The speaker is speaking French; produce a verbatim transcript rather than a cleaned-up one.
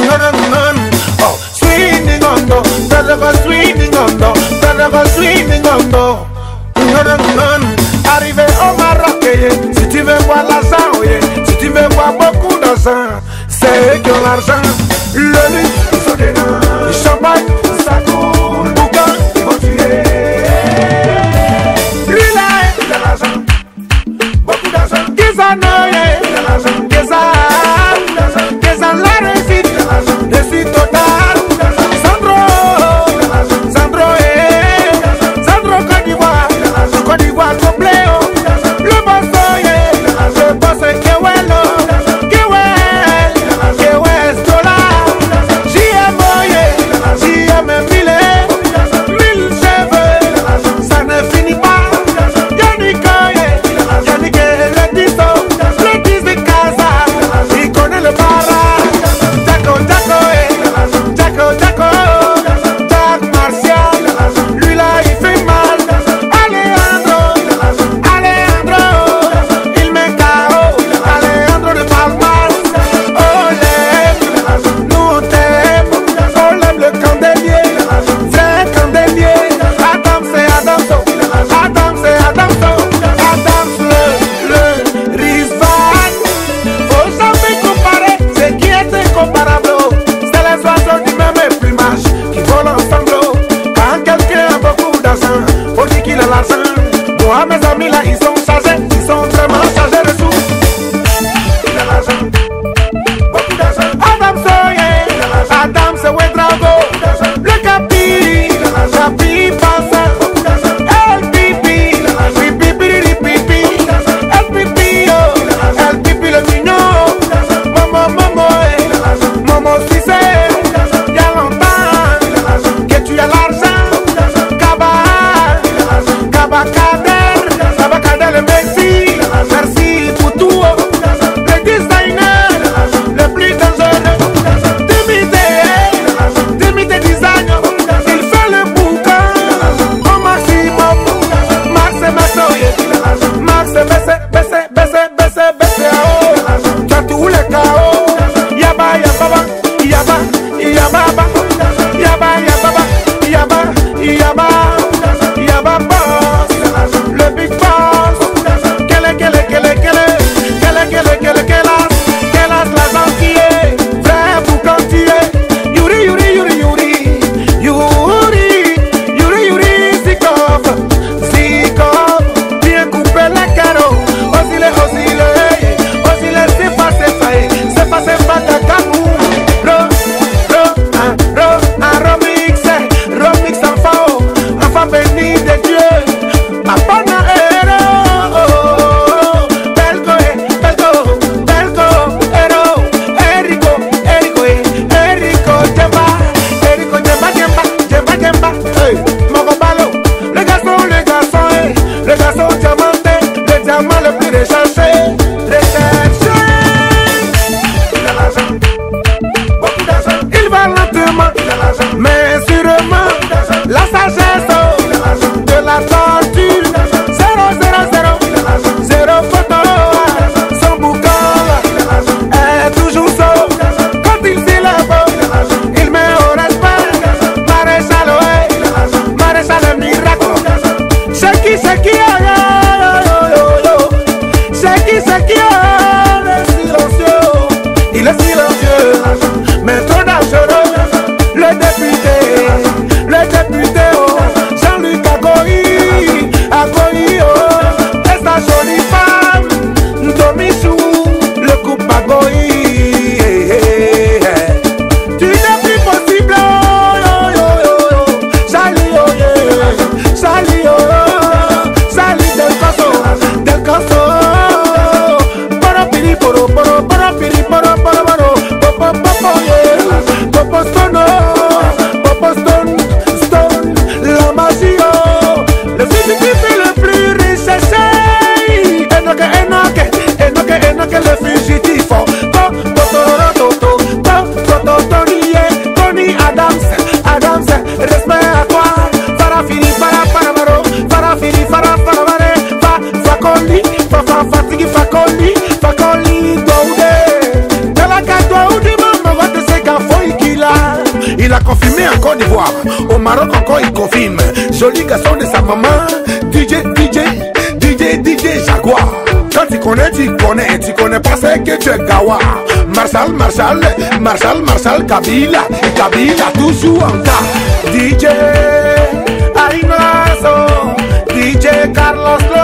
Oh, swinging on the, never swinging on the, never swinging on the. Arrivé au Maroc, si tu veux voir l'argent, si tu veux voir beaucoup d'argent, c'est eux qui ont l'argent. Le luxe, le champagne, ça coule, boucan, ils vont tuer. Lui là, il a l'argent, beaucoup d'argent. Qu'ils en ont, il a l'argent, qu'ils en ont, qu'ils en la réussite, il a l'argent, réussite totale. Sandro, Sandro, eh, Sandro Côte d'Ivoire, Côte d'Ivoire complet, le boss, le boss Kewelo, Kewel, Kewel Stola, J Il a confirmé en Côte d'Ivoire. Au Maroc encore il confirme. Joli garçon de sa maman. D J, D J, D J, D J Jaguar. Quand tu connais, tu connais. Tu connais pas c'est que tu es Gawa. Marshall, Marshall, Marshall, Marshall, Kabila. Et Kabila toujours en tas. D J Ainazo, D J Carlos.